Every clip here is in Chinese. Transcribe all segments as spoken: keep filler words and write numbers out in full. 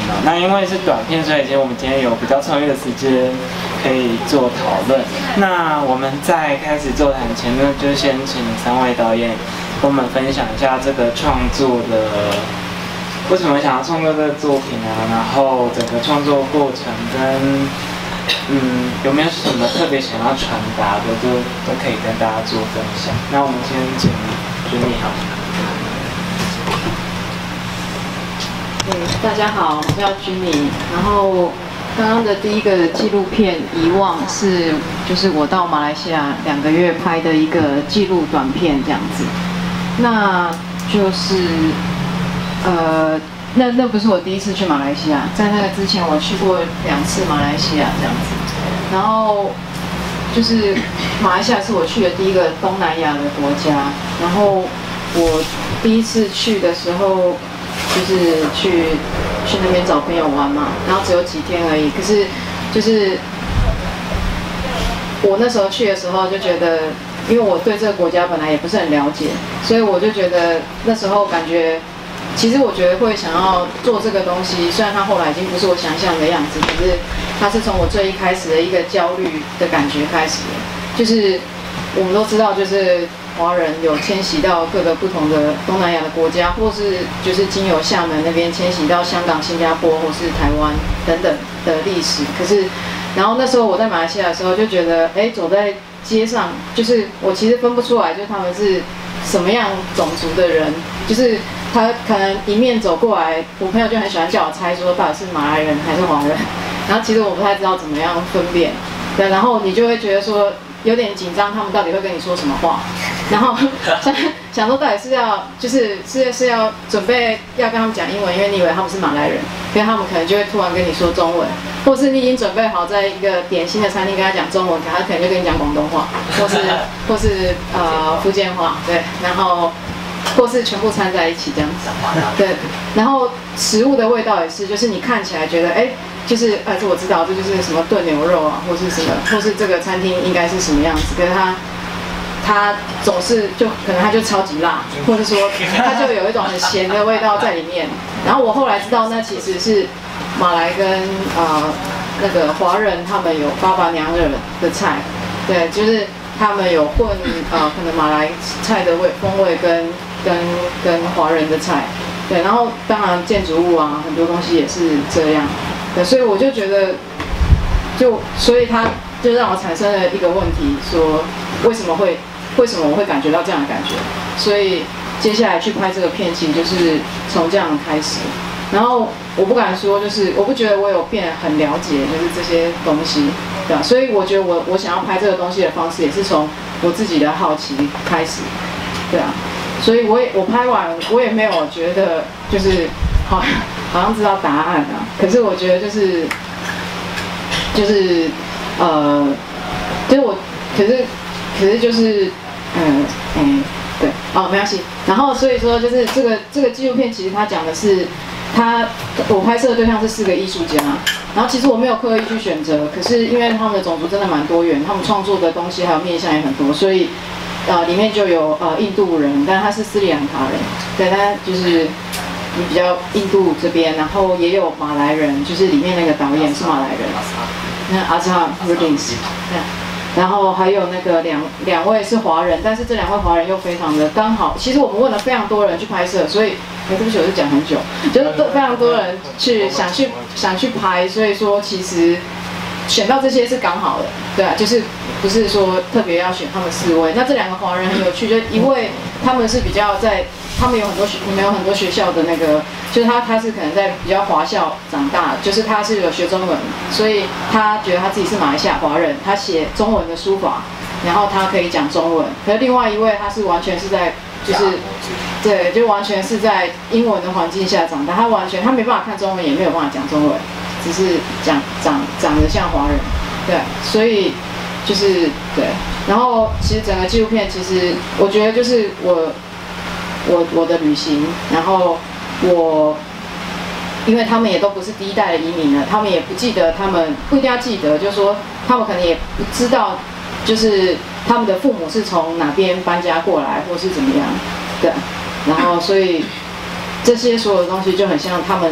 啊。那因为是短片，所以其实我们今天有比较充裕的时间可以做讨论。那我们在开始座谈前呢，就先请三位导演跟我们分享一下这个创作的为什么想要创作这个作品啊，然后整个创作过程跟嗯有没有什么特别想要传达的，都都可以跟大家做分享。那我们先请君妮好。 对，大家好，我叫君妮。然后刚刚的第一个纪录片《遗忘》是就是我到马来西亚两个月拍的一个纪录短片这样子。那就是呃，那那不是我第一次去马来西亚，在那个之前我去过两次马来西亚这样子。然后就是马来西亚是我去的第一个东南亚的国家。然后我第一次去的时候。就是去去那边找朋友玩嘛，然后只有几天而已。可是就是我那时候去的时候就觉得，因为我对这个国家本来也不是很了解，所以我就觉得那时候感觉，其实我觉得会想要做这个东西。虽然它后来已经不是我想象的样子，可是它是从我最一开始的一个焦虑的感觉开始的。就是我们都知道，就是华人有迁徙到各个不同的东南亚的国家，或是就是经由厦门那边迁徙到香港、新加坡或是台湾等等的历史。可是，然后那时候我在马来西亚的时候就觉得，哎，走在街上，就是我其实分不出来，就是他们是什么样种族的人。就是他可能迎面走过来，我朋友就很喜欢叫我猜说到底是马来人还是华人，然后其实我不太知道怎么样分辨。对，然后你就会觉得说。有点紧张，他们到底会跟你说什么话？然后想想说到底是要就是是是要准备要跟他们讲英文，因为你以为他们是马来人，所以他们可能就会突然跟你说中文，或是你已经准备好在一个点心的餐厅跟他讲中文，他可能就跟你讲广东话，或是或是呃福建话，对，然后或是全部掺在一起这样子，对，然后食物的味道也是，就是你看起来觉得哎。就是呃，这我知道，这就是什么炖牛肉啊，或是什么，或是这个餐厅应该是什么样子。可是它，它总是就可能它就超级辣，或者说它就有一种很咸的味道在里面。然后我后来知道，那其实是马来跟呃那个华人他们有爸爸娘惹的菜，对，就是他们有混呃可能马来菜的味风味跟跟跟华人的菜，对，然后当然建筑物啊很多东西也是这样。对，所以我就觉得，就所以他就让我产生了一个问题，说为什么会为什么我会感觉到这样的感觉？所以接下来去拍这个片，其实就是从这样开始。然后我不敢说，就是我不觉得我有变很了解，就是这些东西，对吧？所以我觉得我我想要拍这个东西的方式，也是从我自己的好奇开始，对啊。所以我也我拍完，我也没有觉得就是好。好像知道答案啊，可是我觉得就是就是呃，就是我，可是可是就是嗯嗯对哦没关系。然后所以说就是这个这个纪录片其实它讲的是他我拍摄的对象是四个艺术家，然后其实我没有刻意去选择，可是因为他们的种族真的蛮多元，他们创作的东西还有面向也很多，所以呃里面就有呃印度人，但他是斯里兰卡人，对，他就是。比较印度这边，然后也有马来人，就是里面那个导演是马来人，那阿扎鲁丁斯，然后还有那个两两位是华人，但是这两位华人又非常的刚好，其实我们问了非常多人去拍摄，所以，哎，对不起，我是讲很久，就是非常多人去想去想去拍，所以说其实选到这些是刚好的，对啊，就是不是说特别要选他们四位。那这两个华人很有趣，就一位他们是比较在。他们有很多学，你们有很多学校的那个，就是他他是可能在比较华校长大，就是他是有学中文，所以他觉得他自己是马来西亚华人，他写中文的书法，然后他可以讲中文。可是另外一位他是完全是在就是，对，就完全是在英文的环境下长大，他完全他没办法看中文，也没有办法讲中文，只是讲长长得像华人，对，所以就是对。然后其实整个纪录片，其实我觉得就是我。我我的旅行，然后我，因为他们也都不是第一代的移民了，他们也不记得，他们不一定要记得，就是说他们可能也不知道，就是他们的父母是从哪边搬家过来，或是怎么样，对，然后所以这些所有的东西就很像他们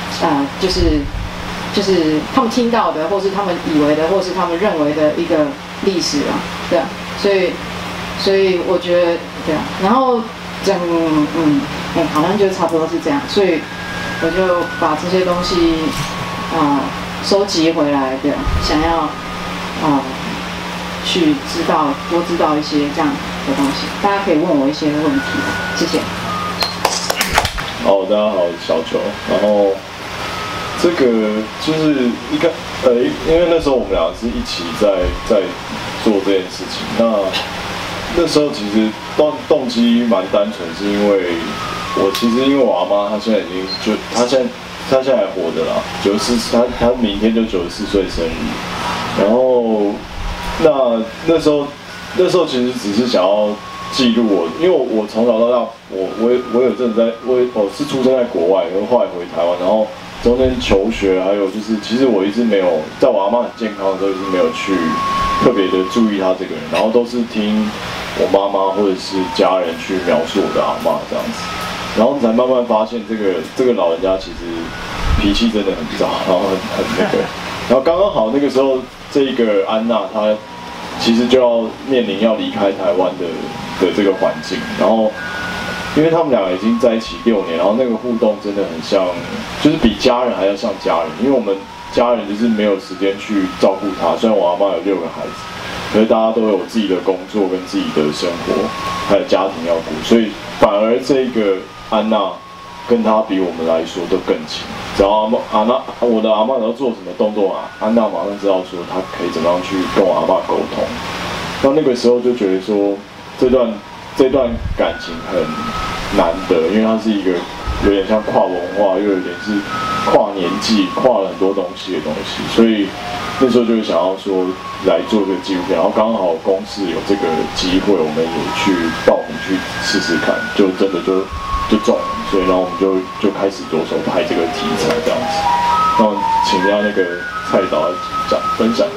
呃，就是就是他们听到的，或是他们以为的，或是他们认为的一个历史啊，对啊，所以所以我觉得对啊，然后整嗯嗯，好像就差不多是这样，所以我就把这些东西啊、呃、收集回来，对啊，想要啊、呃、去知道多知道一些这样的东西，大家可以问我一些问题，谢谢。 好，大家好，我是小球。然后这个就是一个呃，因为那时候我们俩是一起在在做这件事情。那那时候其实动动机蛮单纯，是因为我其实因为我阿妈她现在已经就她现在她现在还活着啦，九十四，她她明天就九十四岁生日。然后那那时候那时候其实只是想要记录我，因为我我从小到大，我我我有阵子在，我我是出生在国外，然后后来回台湾，然后中间求学，还有就是其实我一直没有，在我阿嬤很健康的时候，一直没有去特别的注意她这个人，然后都是听我妈妈或者是家人去描述我的阿嬤这样子，然后才慢慢发现这个这个老人家其实脾气真的很糟，然后很很那个，然后刚刚好那个时候这个安娜她其实就要面临要离开台湾的。的这个环境，然后因为他们两个已经在一起六年，然后那个互动真的很像，就是比家人还要像家人。因为我们家人就是没有时间去照顾他，虽然我阿嬤有六个孩子，可是大家都有自己的工作跟自己的生活，还有家庭要顾，所以反而这个安娜跟他比我们来说都更亲。只要阿嬤阿娜我的阿嬤要做什么动作啊，安娜马上知道说她可以怎么样去跟我阿嬤沟通。那那个时候就觉得说。这段这段感情很难得，因为它是一个有点像跨文化，又有点是跨年纪、跨了很多东西的东西，所以那时候就想要说来做这个纪录片，然后刚好公司有这个机会，我们也去报名去试试看，就真的就就中了，所以然后我们就就开始着手拍这个题材这样子。那请一下那个蔡导来讲分享。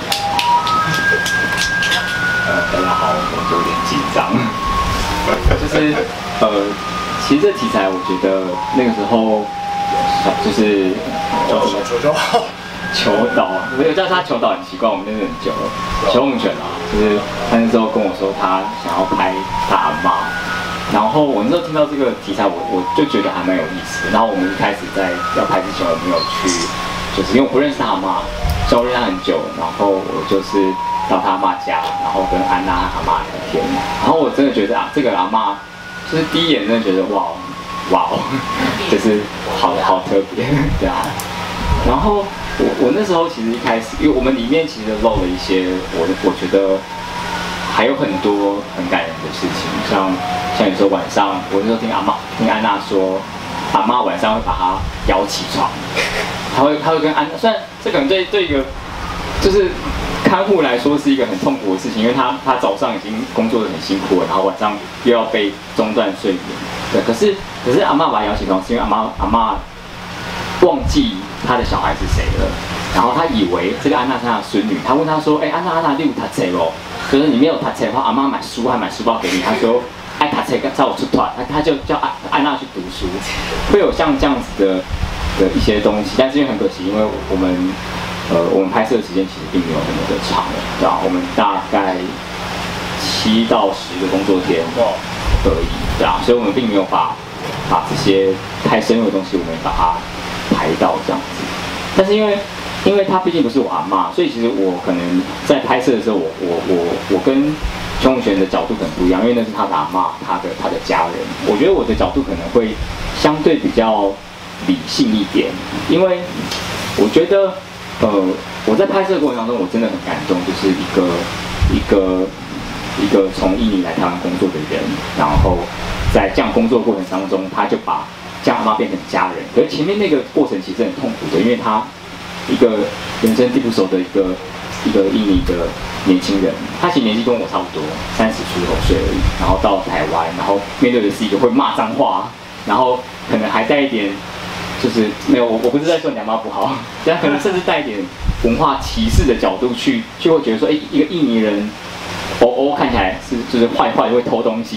呃，大家好，我有点紧张。就是呃，其实这题材我觉得那个时候就是叫什么球球球导，没有叫他球导很奇怪，我们认识很久了。邱梦泉啊，就是他那时候跟我说他想要拍他阿嬤，然后我那时候听到这个题材，我我就觉得还蛮有意思。然后我们一开始在要拍之前，我没有去，就是因为我不认识他阿嬤，所以我认识他很久，然后我就是。到他阿嬤家，然后跟安娜阿嬤聊天，然后我真的觉得啊，这个阿嬤就是第一眼真的觉得哇哇哦，就是好好特别，对啊。然后我我那时候其实一开始，因为我们里面其实漏了一些，我我觉得还有很多很感人的事情，像像有时候晚上，我那时候听阿嬤听安娜说，阿嬤晚上会把她摇起床，她会她会跟安娜，虽然这可能对对一个就是。看护来说是一个很痛苦的事情，因为他他早上已经工作得很辛苦了，然后晚上又要被中断睡眠。对，可是可是阿嬤把他摇起床，是因为阿嬤阿嬤忘记他的小孩是谁了，然后他以为这个安娜是他的孙女，他问他说：“哎、欸，安娜安娜，你有读册哦？就是你没有读册的话，阿嬤买书还买书包给你。”他说：“爱读册，叫我出团。”他他就叫安安娜去读书，会有像这样子的的一些东西，但是因为很可惜，因为我们。呃，我们拍摄的时间其实并没有那么的长了，对吧？我们大概七到十个工作天而已，对啊，所以我们并没有把把这些太深入的东西，我们把它拍到这样子。但是因为因为他毕竟不是我阿嬤，所以其实我可能在拍摄的时候，我我我我跟邱永璇的角度可能不一样，因为那是他的阿嬤，他的他的家人。我觉得我的角度可能会相对比较理性一点，因为我觉得。呃，我在拍摄的过程当中，我真的很感动，就是一个一个一个从印尼来台湾工作的人，然后在这样工作的过程当中，他就把将阿嬤变成家人。可是前面那个过程其实很痛苦的，因为他一个人生地不熟的一个一个印尼的年轻人，他其实年纪跟我差不多，三十出头岁而已，然后到台湾，然后面对的是一个会骂脏话，然后可能还带一点。就是没有，我我不是在说你阿嬤不好，但可能甚至带一点文化歧视的角度去，就会觉得说，哎、欸，一个印尼人，哦哦看起来是就是坏坏会偷东西，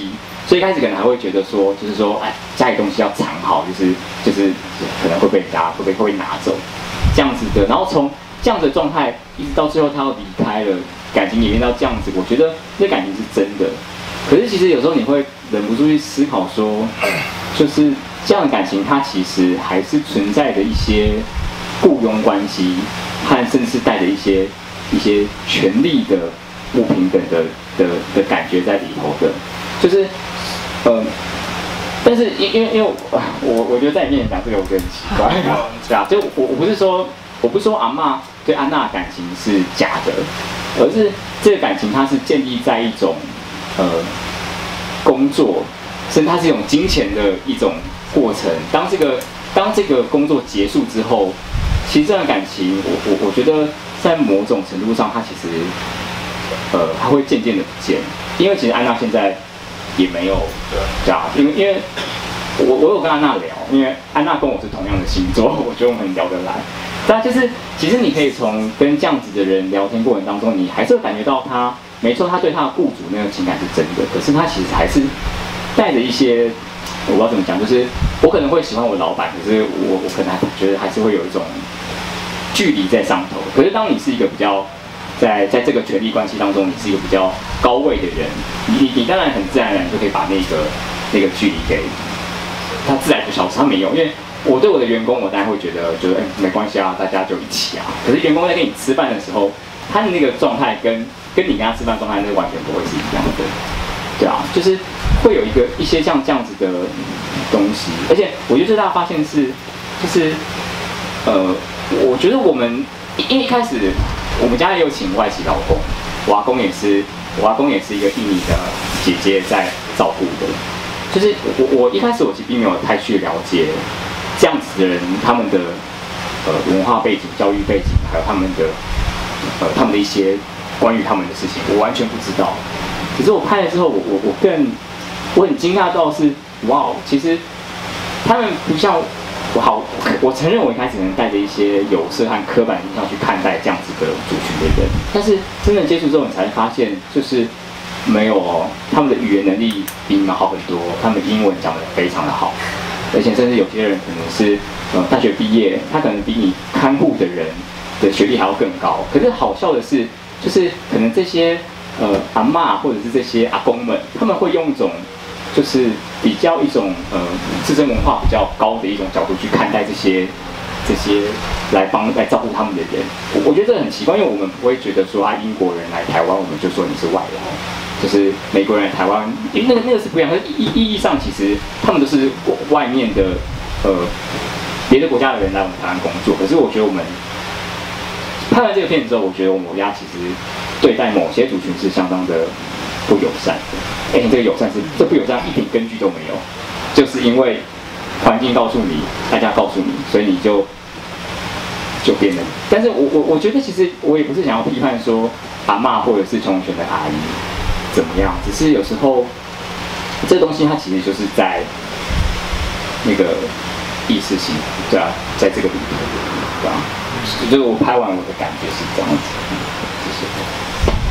所以一开始可能还会觉得说，就是说，哎，家里东西要藏好，就是就是可能会被人家会被会被拿走，这样子的。然后从这样子的状态，一直到最后他要离开了，感情演变到这样子，我觉得这感情是真的。可是其实有时候你会忍不住去思考说，就是这样的感情，它其实还是存在着一些雇佣关系，和甚至是带着一些一些权力的不平等的的的感觉在里头的，就是。嗯，但是因因为因为我我觉得在你面前讲这个我觉得很奇怪，对啊，就我我不是说我不是说阿嬷对安娜的感情是假的，而是这个感情它是建立在一种呃工作，甚至它是一种金钱的一种过程。当这个当这个工作结束之后，其实这段感情我我我觉得在某种程度上它其实呃它会渐渐的不见，因为其实安娜现在。也没有，对啊，因为因为我我有跟安娜聊，因为安娜跟我是同样的星座，我觉得我们很聊得来。但就是其实你可以从跟这样子的人聊天过程当中，你还是会感觉到他，没错，他对他的雇主那个情感是真的，可是他其实还是带着一些，我不知道怎么讲，就是我可能会喜欢我老板，可是我我可能还觉得还是会有一种距离在上头。可是当你是一个比较在在这个权力关系当中，你是一个比较高位的人，你你你当然很自然而然就可以把那个那个距离给他自然就消失。他没有，因为我对我的员工，我当然会觉得觉得哎、欸、没关系啊，大家就一起啊。可是员工在跟你吃饭的时候，他的那个状态跟跟你跟他吃饭状态那完全不会是一样的，对啊，就是会有一个一些像这样子的东西。而且我觉得最大的发现是，就是呃，我觉得我们因为一开始。我们家也有请外籍劳工，我阿公也是，我阿公也是一个印尼的姐姐在照顾的。就是我我一开始我其实并没有太去了解这样子的人他们的呃文化背景、教育背景，还有他们的呃他们的一些关于他们的事情，我完全不知道。可是我拍了之后，我我我更我很惊讶到是，哇，其实他们不像。我好，我承认我一开始可能带着一些有色和刻板印象去看待这样子的族群的人，但是真正接触之后，你才会发现，就是没有哦，他们的语言能力比你们好很多，他们英文讲得非常的好，而且甚至有些人可能是呃大学毕业，他可能比你看护的人的学历还要更高。可是好笑的是，就是可能这些呃阿嬷或者是这些阿公们，他们会用一种。就是比较一种呃自身文化比较高的一种角度去看待这些这些来帮来照顾他们的人，我我觉得这很奇怪，因为我们不会觉得说啊英国人来台湾我们就说你是外劳，就是美国人来台湾，因为那个那个是不一样，可是意意义上其实他们都是外面的呃别的国家的人来我们台湾工作，可是我觉得我们拍完这个片子之后，我觉得我们国家其实对待某些族群是相当的不友善的。哎、欸，这个友善是这不友善一点根据都没有，就是因为环境告诉你，大家告诉你，所以你就就变了。但是我我我觉得其实我也不是想要批判说阿嬷或者是穷学的阿姨怎么样，只是有时候这东西它其实就是在那个意识形态，对啊，在这个里面，对啊，就是我拍完我的感觉是这样子，谢谢。